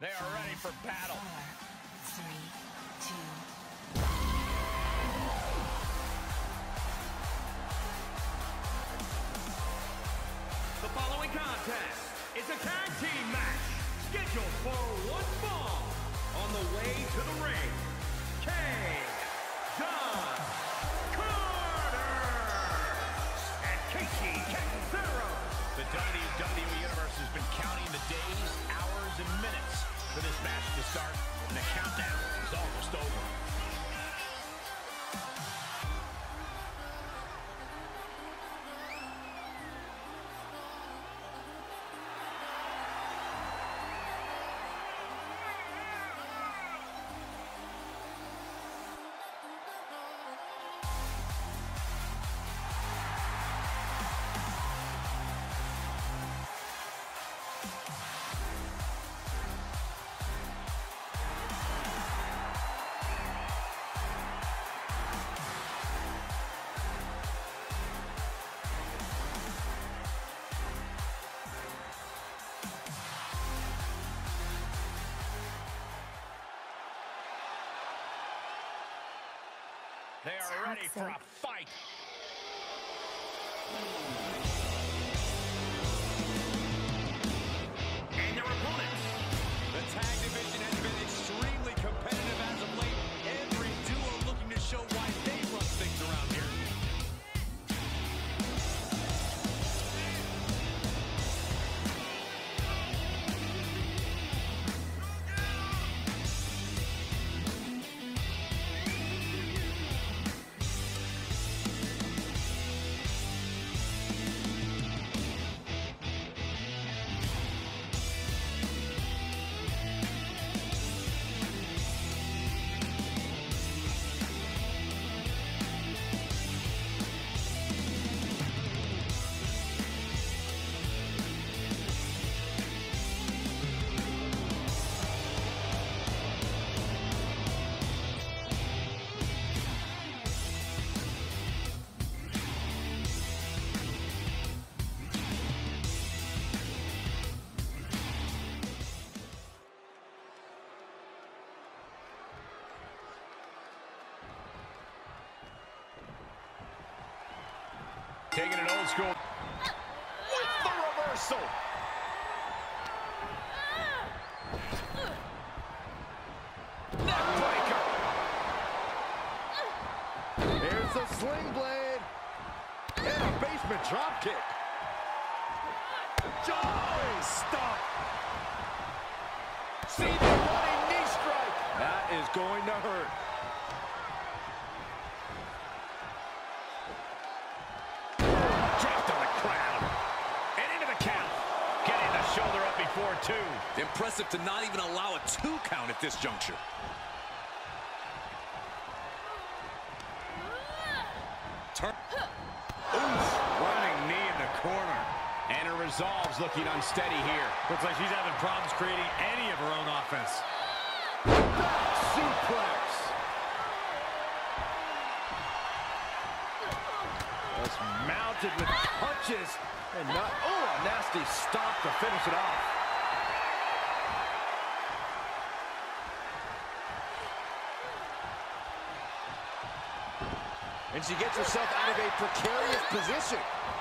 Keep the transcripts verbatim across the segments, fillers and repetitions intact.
They are ready for battle. Four, three, two. The following contest is a tag team match scheduled for one fall. On the way to the ring, Kay, John, Carter, and Kacy Catanzaro. The W W E Universe has been counting the days, hours, and minutes for this match to start, and the countdown is almost over. They are ready for a fight. And their opponents. The tag division has been extremely competitive as of late. Every duo looking to show why they run things around here. Taking it old school with the reversal. Neckbreaker. Here's the sling blade. And a basement drop kick. Joe stop. See the running knee strike. That is going to hurt. Before two. Impressive to not even allow a two count at this juncture. Turn. Oof, running knee in the corner. And her resolve's looking unsteady here. Looks like she's having problems creating any of her own offense. Back suplex. Just mounted with punches. And not, oh, a nasty stop to finish it off. And she gets herself out of a precarious position.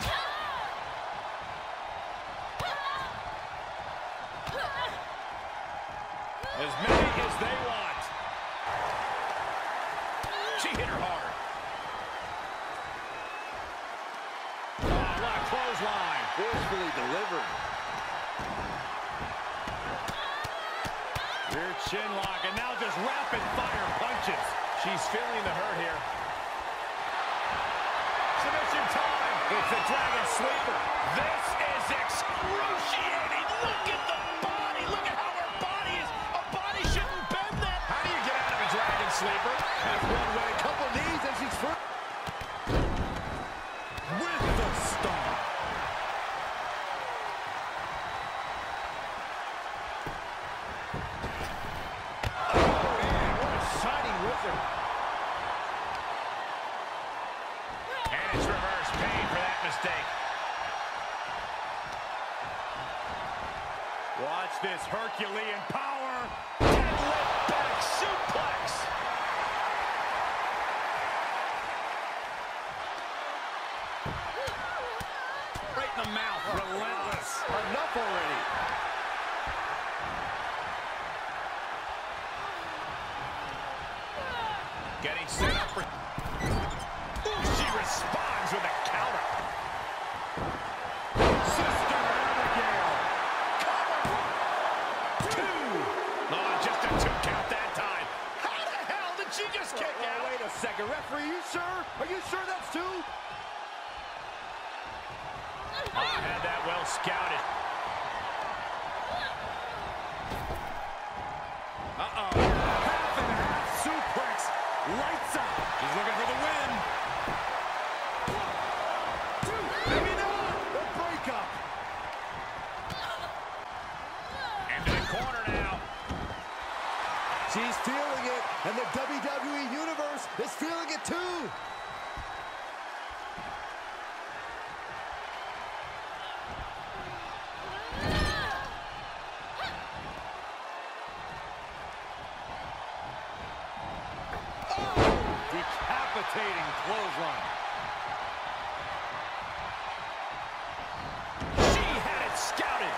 As many as they want. She hit her hard. Clothesline. Forcefully delivered. Rear chin lock, and now just rapid fire punches. She's feeling the hurt here. Submission time. It's the Dragon Sleeper. This is excruciating. Look at the body. Look at how her body is. A body shouldn't bend that. How do you get out of a Dragon Sleeper? That's one way. A couple knees and she's free. With the stomp. And it's reverse pain for that mistake. Watch this Herculean power. Deadlift back suplex. Right in the mouth. Relentless. Enough already. Getting set up for... Ooh, she responds with a counter. Sister Abigail. Cover. Two. Oh, just a two count that time. How the hell did she just kick oh, out? Wait a second. Referee, you sure? Are you sure that's two? Oh, I had that well scouted. Uh-oh. Half and half suplex. Lights out. She's looking for the win. Two. Maybe not. The breakup. Into the corner now. She's feeling it, and the W W E Universe is feeling it too. Decapitating clothesline. She had it scouted.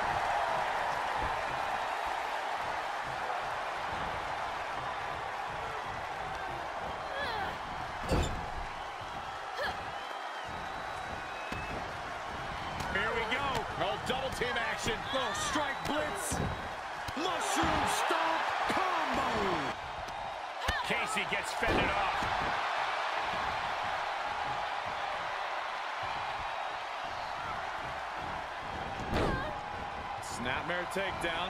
Here we go. Oh, double team action. Oh, strike blitz. Mushroom stomp combo. Casey gets fended off. Snapmare takedown.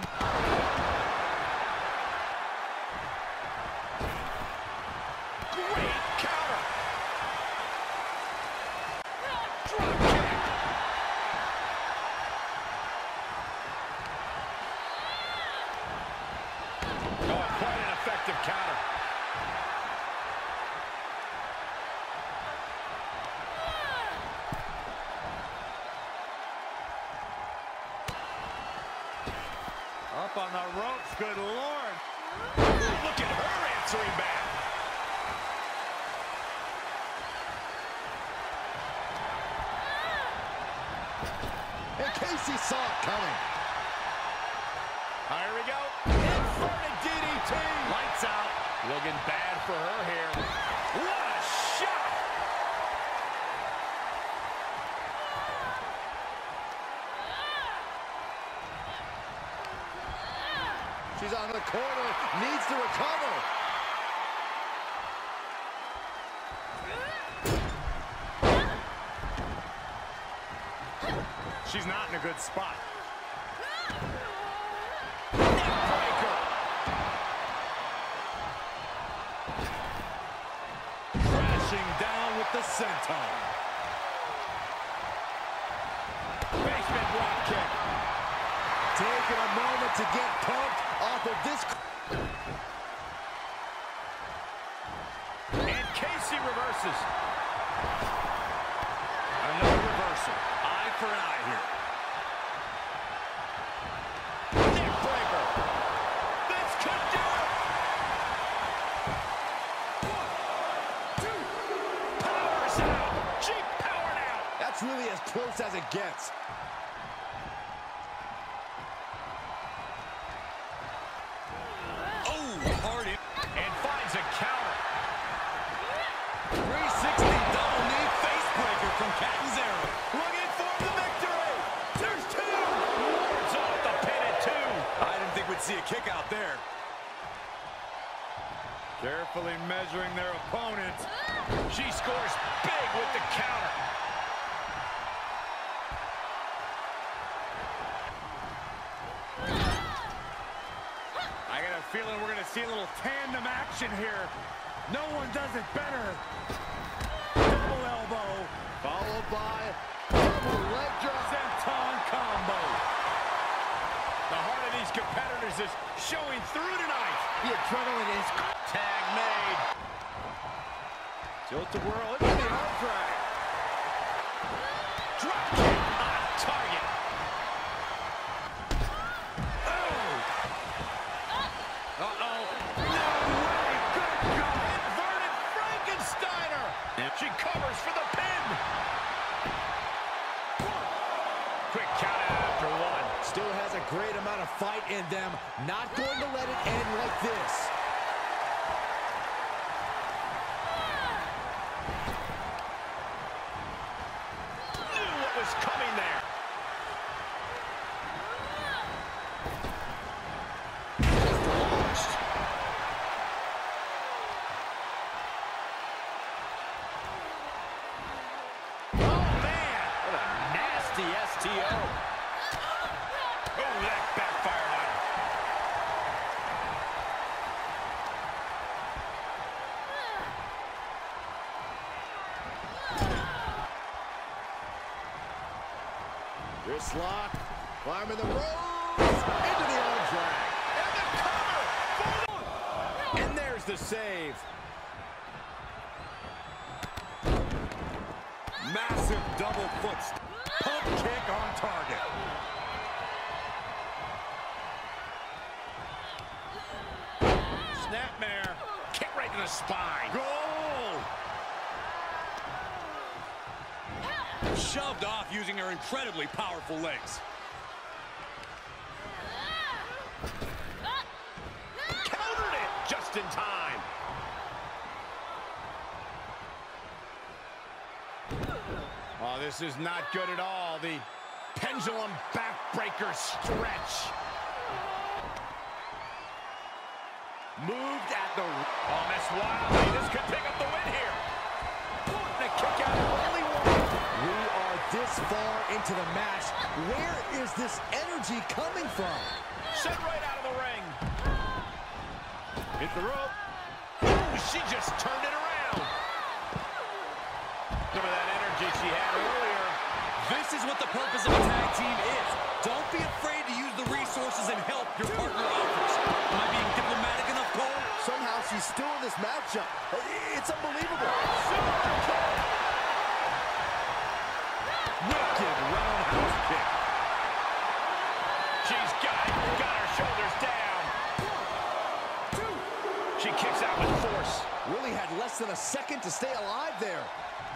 Great counter. Drop kick. Oh, quite an effective counter. Up on the ropes, good Lord. Look at her answering back. And Casey saw it coming. Here we go. Inverted D D T. Lights out. Looking bad for her here. What a shot. She's on the corner, needs to recover. She's not in a good spot. Neckbreaker. Crashing down with the senton. Basement drop kick. Taking a moment to get pumped off of this. And Casey reverses. Another reversal. Eye for an eye here. Neckbreaker. This could do it. One, two. Powers out. She powered out. That's really as close as it gets. three sixty double knee face breaker from Catanzaro. Looking for the victory. There's two. Wards off the pin at two. I didn't think we'd see a kick out there. Carefully measuring their opponent. She scores big with the counter. I got a feeling we're going to see a little tandem action here. No one does it better. Double elbow. Followed by double leg drop. Senton combo. The heart of these competitors is showing through tonight. The adrenaline is... Tag made. Tilt-a-whirl into the arm drag. Drop kick on target. great amount of fight in them. Not going to let it end like this. Knew what was coming there. S T O. Oh, that backfired on him. Wrist lock, climbing the ropes, into the arm drag. And the cover! And there's the save. Massive double foot. Pump kick on target. Snapmare. Kick right to the spine. Goal! Shoved off using her incredibly powerful legs. Countered it just in time. Oh, this is not good at all. The pendulum backbreaker stretch. Moved at the... Oh, Miss Wiley, this could pick up the win here. The kick out of only one. We are this far into the match. Where is this energy coming from? Sent right out of the ring. Hit the rope. Ooh, she just turned it around. Some of that energy she had earlier. This is what the purpose of a tag team is. Don't be afraid to use the resources and help your partner offers. Am I being diplomatic enough, Cole? Somehow she's still in this matchup. It's unbelievable. Wicked roundhouse kick. She's got it. Got her shoulders down. She kicks out with force. Really had less than a second to stay alive there.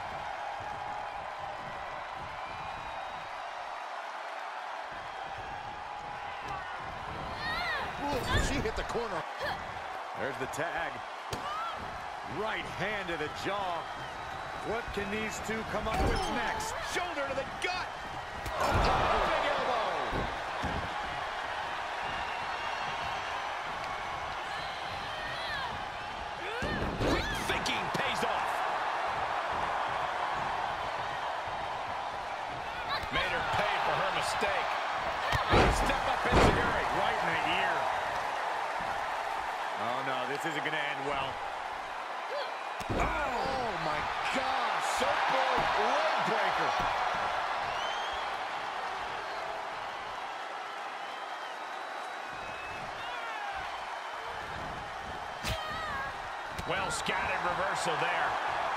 Ooh, she hit the corner. There's the tag. Right hand to the jaw. What can these two come up with next? Shoulder to the gut. Oh, big elbow. Quick thinking pays off. Made her pay for her mistake. Step up into Gary. Right in the ear. Oh, no, this isn't going to end well. Oh, my gosh. Surfboard leg breaker. Well scattered reversal there.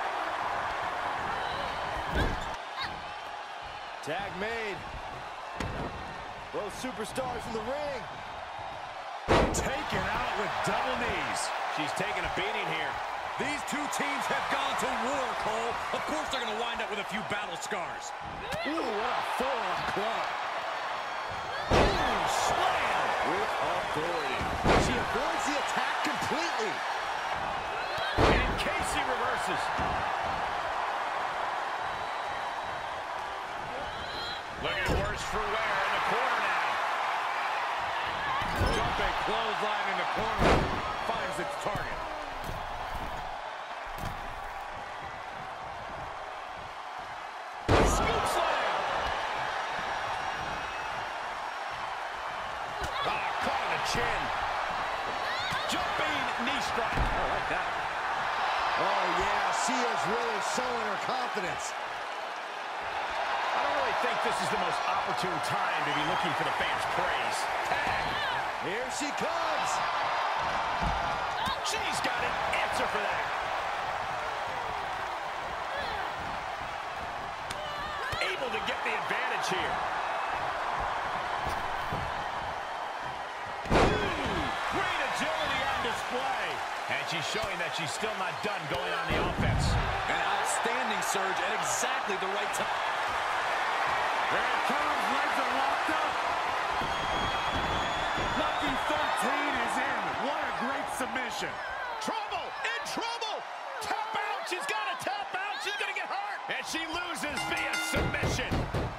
Tag made. Both superstars in the ring. Taken out with double knees. She's taking a beating here. These two teams have gone to war, Cole. Of course they're going to wind up with a few battle scars. Ooh, what a full-on club. Ooh, slam. With authority. She avoids the attack completely. And Casey reverses. Looking worse for wear in the corner now. Jumping clothesline in the corner. Finds its target. Scoop slam. Ah, caught in the chin. Jumping knee strike. I like that. Oh, yeah, she is really showing her confidence. I don't really think this is the most opportune time to be looking for the fans' praise. Tag. Here she comes. She's got an answer for that. Able to get the advantage here. Ooh, great agility on display. And she's showing that she's still not done going on the offense. An outstanding surge at exactly the right time. There it comes. Legs are locked up. submission. Trouble, in trouble. Tap out, she's got to tap out. She's going to get hurt. And she loses via submission.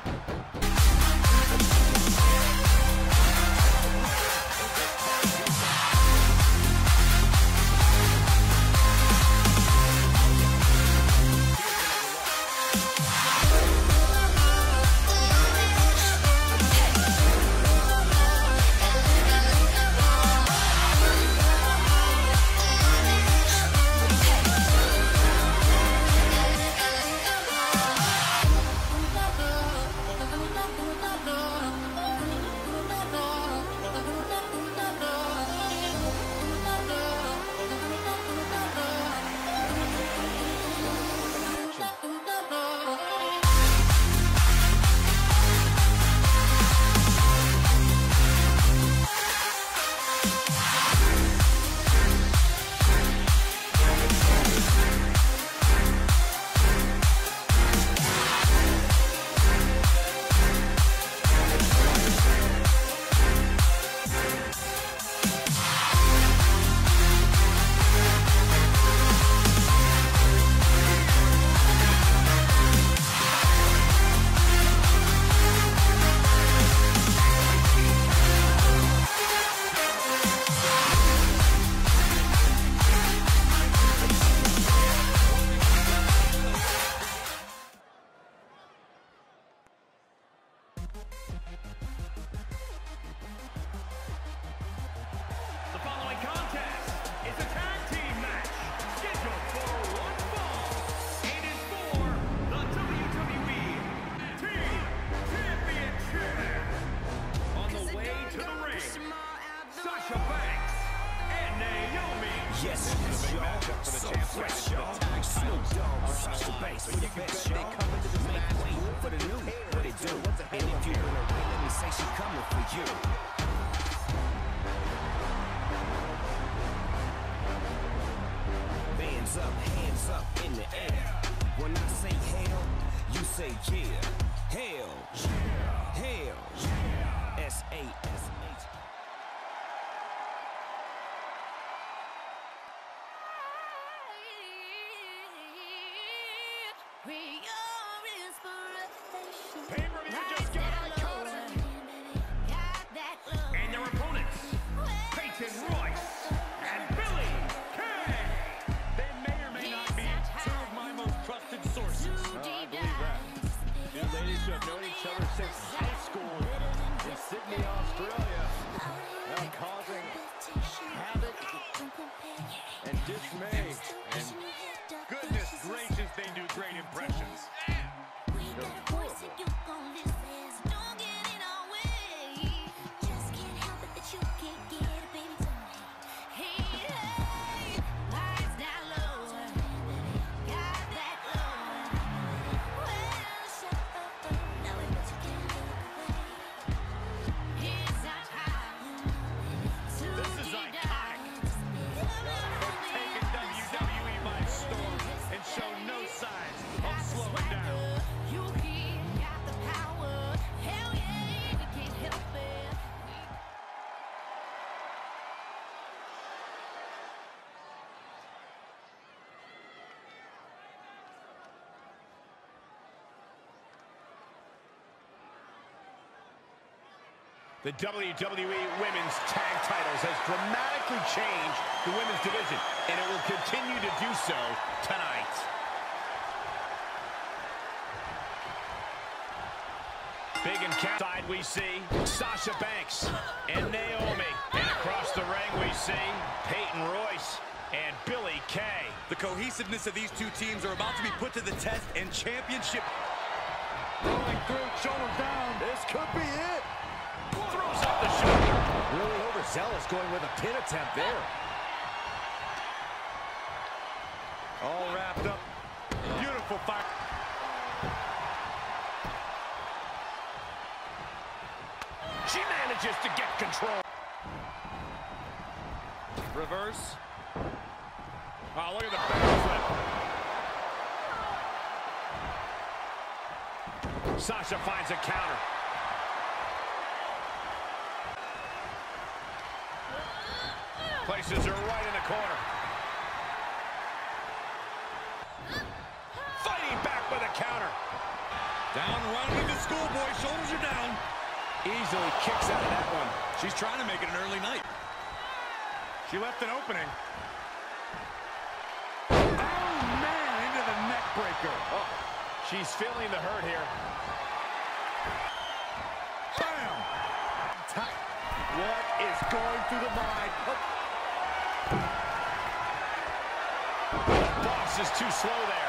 Yes, y'all. So fresh, y'all. Snoop Dogg, Sasha Banks, we the best, y'all. Make way for the new, what it do. And if you're gonna win, let me say she coming for you. Hands up, hands up in the air. When I say hell, you say yeah. Hell, hell, S A S H. Pay-per-view just got iconic. And their opponents, Peyton Royce and Billy Kay. They may or may not be two of my most trusted sources. Oh, I believe that. Two ladies who have known each other since high school in Sydney, Australia. Now causing havoc and dismay. And Goodness gracious, they do great impressions. The W W E Women's Tag Titles has dramatically changed the women's division, and it will continue to do so tonight. Big and outside we see Sasha Banks and Naomi. And across the ring we see Peyton Royce and Billy Kay. The cohesiveness of these two teams are about to be put to the test in championship. going through, shoulder down. This could be it. Throws up the shoulder. Really overzealous going with a pin attempt there. All wrapped up. Beautiful fight. She manages to get control. Reverse. Oh, look at the backflip. Sasha finds a counter. Places her right in the the corner. Fighting back with a counter. Down, running the schoolboy. Shoulders are down. Easily kicks out of that one. She's trying to make it an early night. She left an opening. Oh, man, into the neck breaker. Oh, she's feeling the hurt here. Bam! Tight. What is going through the mind? Oh. The boss is too slow there.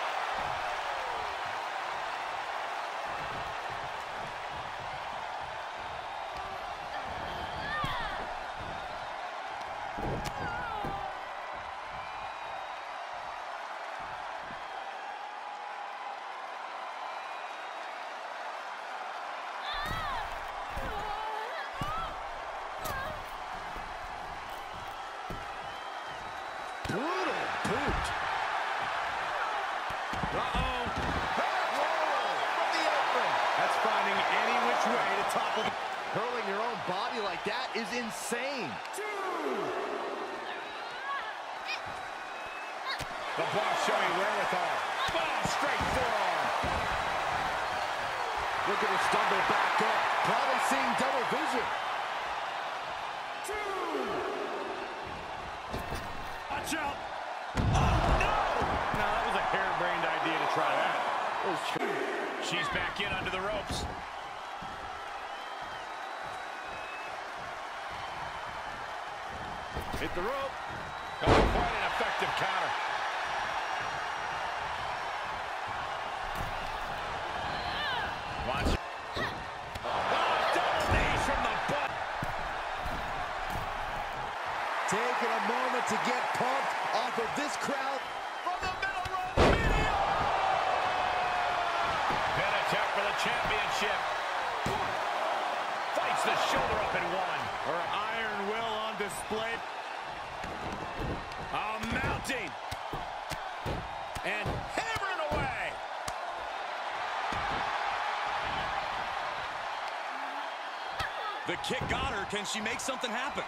Brutal boot. Uh-oh. From the apron. That's finding any which way to topple. Hurling your own body like that is insane. Two. The boss showing wherewithal. Oh, straight forearm. Look at her stumble back up. Probably seeing double vision. Two. Watch out. Oh, no! No, that was a harebrained idea to try that. She's back in under the ropes. Hit the rope. Oh, quite an effective counter. Watch it. Oh, double knees from the butt. Taking a moment to get pumped off of this crowd. From the middle rope. Pin attempt for the championship. Fights the shoulder up and one. Her iron will on display. Oh, mounting. And hammering away. The kick got her. Can she make something happen?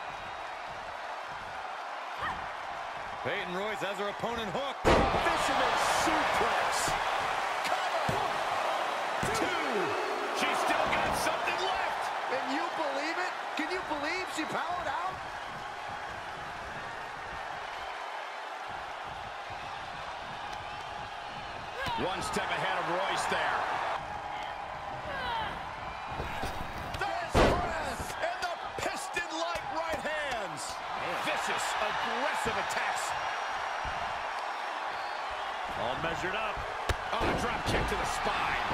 Peyton Royce has her opponent hooked. Fisherman suplex. Cover. Two. She's still got something left. Can you believe it? Can you believe she powered out? One step ahead of Royce there. And the piston-like right hands. Vicious, aggressive attacks. All measured up. Oh, a drop kick to the spine.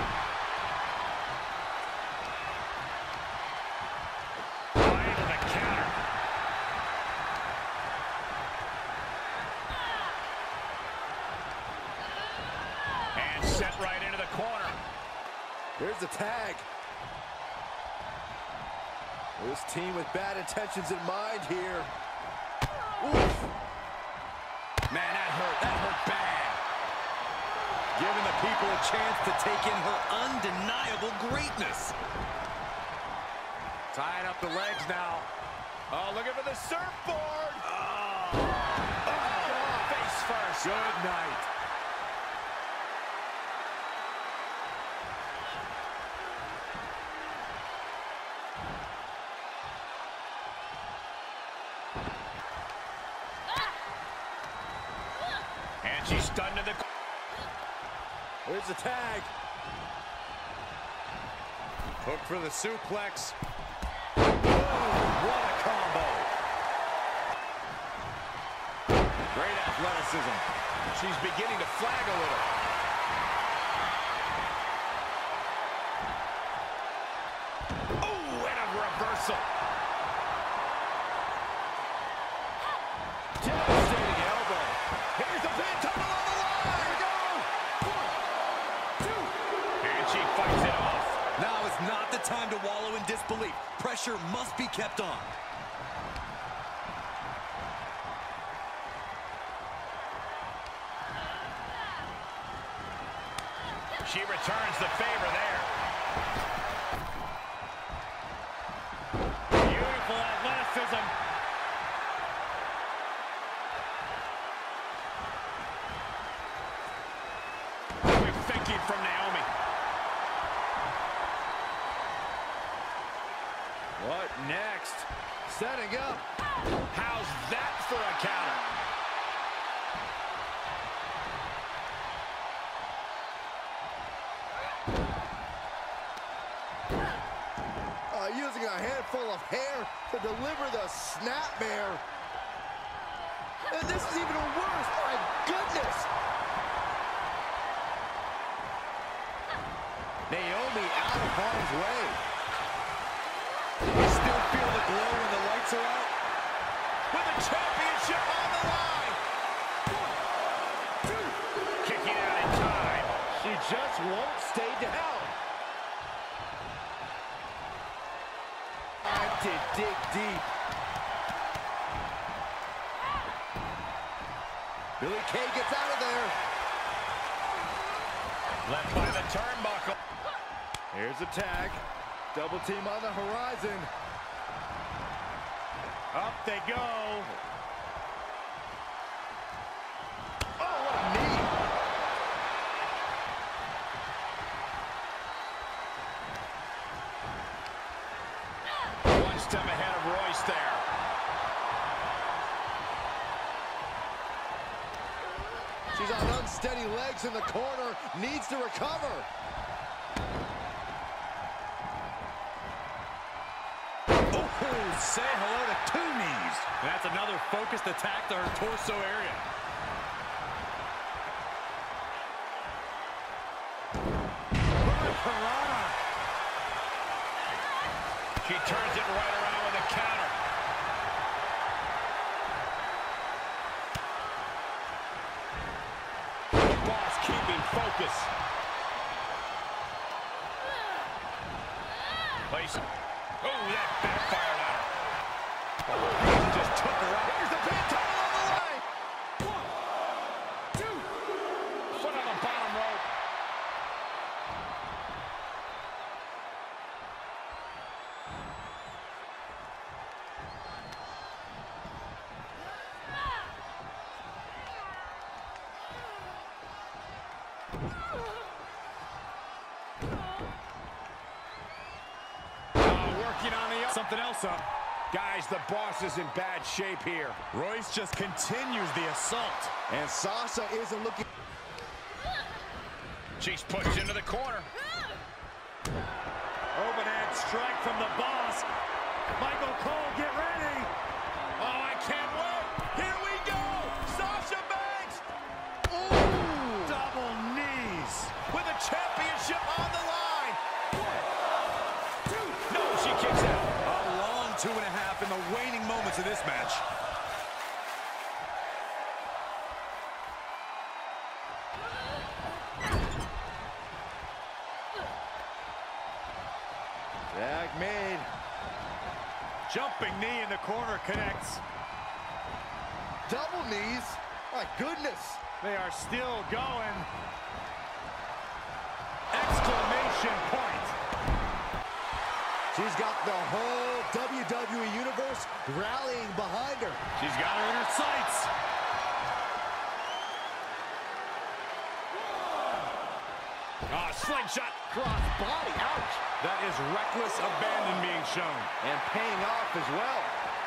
Oh, into the counter. And set right into the corner. Here's the tag. This team with bad intentions in mind here. Oof. Man, that hurt. That hurt bad. Giving the people a chance to take in her undeniable greatness. Tying up the legs now. Oh, looking for the surfboard. Oh, oh face first. Good night. And she's stunned to the... Here's the tag. Hook for the suplex. Oh, what a combo. Great athleticism. She's beginning to flag a little. Oh, and a reversal. Devastating elbow. Here's the pin, tunnel on the line. Here we go. One, two. And she fights it off. Now is not the time to wallow in disbelief. Pressure must be kept on. She returns the favor there. Beautiful athleticism. setting up. How's that for a counter? Uh, using a handful of hair to deliver the snapmare. And this is even worse, my goodness! Naomi out of harm's way. You still feel the glow when the lights are out? With the championship on the line. One, two. Kicking out in time. She just won't stay down. Time to dig deep. Billie Kay gets out of there. Left by the turnbuckle. Here's a tag. Double team on the horizon. Up they go. Oh, what a knee. One step ahead of Royce there. She's on unsteady legs in the corner. Needs to recover. Oh, say hello to two knees. That's another focused attack to her torso area. Piranha. She turns it right around with a counter. The boss keeping focus. Place. Oh, that backfired on her. Oh, just took her out. Here's the pin, title on the line. One, two. Foot on the bottom rope. Working on the up. Something else up. Guys, the boss is in bad shape here. Royce just continues the assault. And Sasha isn't looking. She's pushed into the corner. Overhead strike from the boss. Michael Cole, get ready. Oh, I can't wait. Here we go. Sasha Banks. Ooh. Double knees. With the championship on the line. One, two. No, she kicks out. A long two and a half in the waning moments of this match. Tag made. Jumping knee in the corner connects. Double knees. My goodness. They are still going. Exclamation point. She's got the whole W W E Universe rallying behind her. She's got her in her sights. Ah, slingshot. Cross body. Ouch. That is reckless abandon being shown. And paying off as well.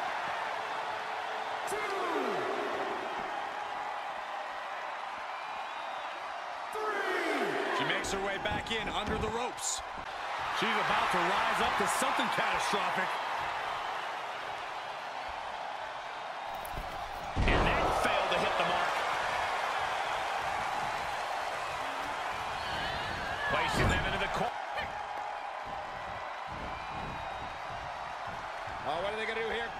She makes her way back in under the ropes. She's about to rise up to something catastrophic. And that failed to hit the mark. Placing them into the corner. Oh, what are they going to do here?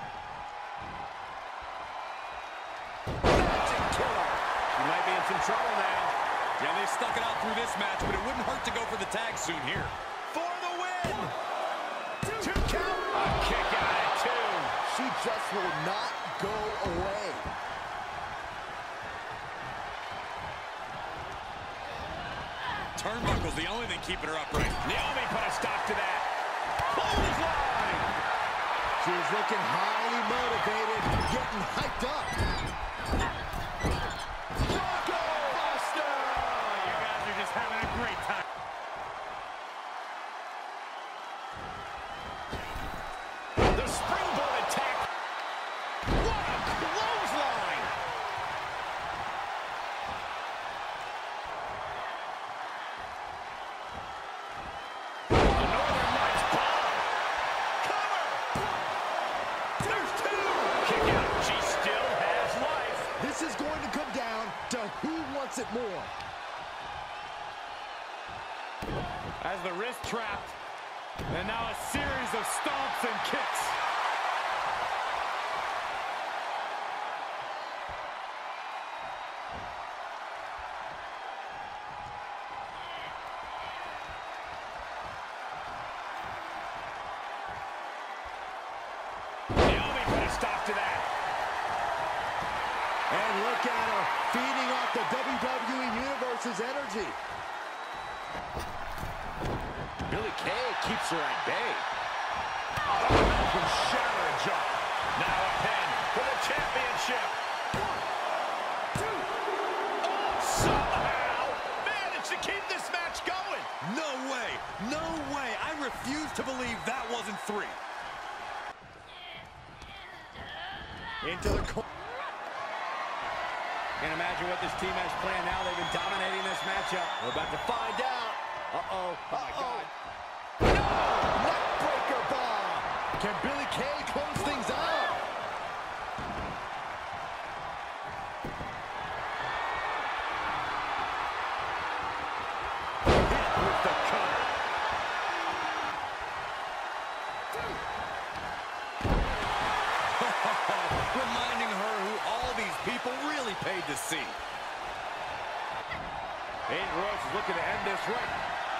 Magic killer. She might be in some trouble now. Yeah, they stuck it out through this match, but it wouldn't hurt to go for the tag soon here. For the win. One, two, count. A kick out at two. She just will not go away. Turnbuckle's the only thing keeping her upright. Naomi put a stop to that. Clothesline. She's looking highly motivated, getting hyped up. Bronco Buster. You guys are just having a great time. The springboard attack. wants it more. As the wrist trapped. And now a series of stomps and kicks. Naomi put a stop to that. And look at her, feeding off the W W E Universe's energy. Billie Kay keeps her at bay. Oh, Malcolm shatter and jump. Now a pin for the championship. One, two. Oh, somehow managed to keep this match going. No way. No way. I refuse to believe that wasn't three. Into the corner. Can't imagine what this team has planned now. They've been dominating this matchup. We're about to find out. Uh-oh. Oh, my God. No! Neckbreaker bomb! Can Billie Kay close things out? Hit with the cutter. Reminding her who all these people really paid to see. Peyton Royce is looking to end this right.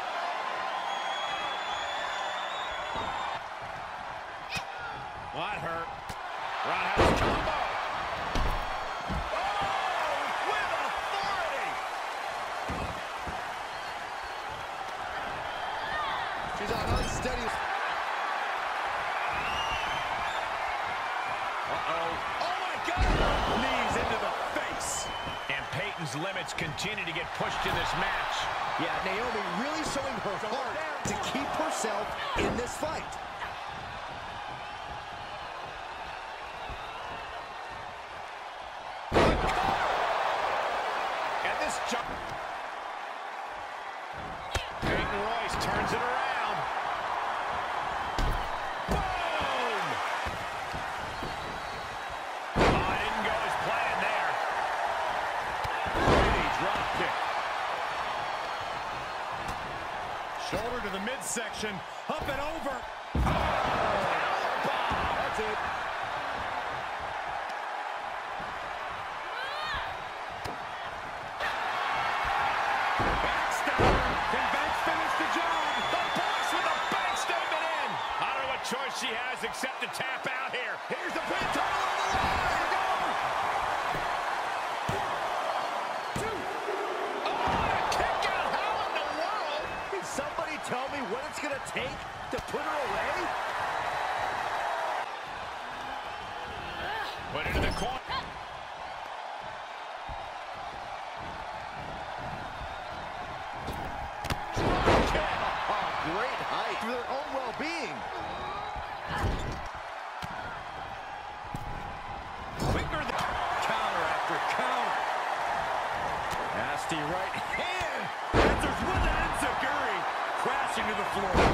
That hurt. Roundhouse combo. Oh, with authority. She's on unsteady. Uh-oh. Oh, my God. Knees into the face. And Peyton's limits continue to get pushed in this match. Yeah, Naomi really showing her heart to keep herself in this fight. And this jump. Peyton Royce turns it around. Boom! Oh, it didn't go as planned there. Pretty drop kick. Shoulder to the midsection. Up and over. Oh, powerbomb. That's it. Choice she has except to tap out here. Here's the pin, total on the line. Go! One, two. Oh, a kick out. How in the world? Can somebody tell me what it's going to take to put her away? Put it in the corner. Great height for their own well-being. Quicker than counter after counter. Nasty right hand. Answers with an enziguri. Crashing to the floor.